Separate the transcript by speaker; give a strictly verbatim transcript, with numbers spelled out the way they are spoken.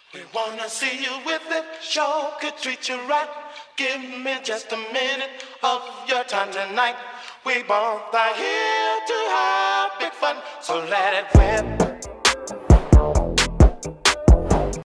Speaker 1: We wanna see you with it, sure could treat you right. Give me just a minute of your time tonight. We both are here to have big fun, so let it rip.